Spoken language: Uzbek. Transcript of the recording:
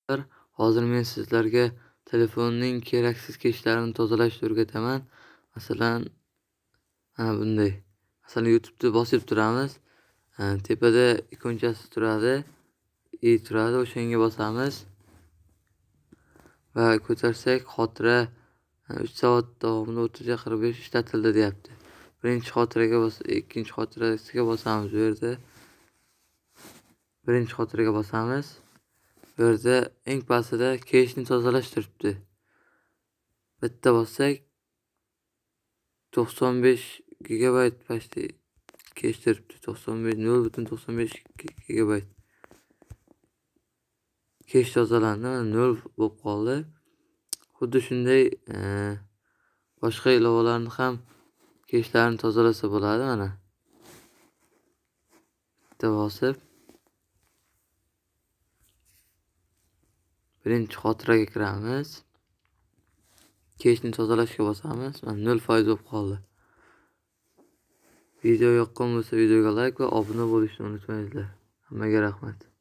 Hozir men sizlarga telefonning keraksiz keshlarini tozalashni o'rgataman. Masalan, mana bunday. Masalan, YouTube'da bosib turamiz. Tepada ikonchasi turadi, turadi, o'shanga bosamiz va ko'tarsak, xotira 3 soat davomida 30-45 ishlatildi deyapti. Birinchi xotiraga ikkinchi xotirasiga bosamiz. Bu yerda birinchi xotiraga bosamiz. Bu yerda eng pastida keshini tozalash turibdi. Bitta bossak 95 gigabayt pasti kesh turibdi. 0.95 gigabayt. Kesh tozalandi, 0 bo'lib qoldi. Xuddi shunday boshqa ilovalarni ham keshlarini tozalasa bo'ladi mana. Bitta bosib birinchi xotiraga kiramiz. Keshni tozalashga bosamiz. Mana 0% bo'lib qoldi. Video yoqqan bo'lsa videoga like va obuna bo'lishni unutmanglar. Hammaga rahmat.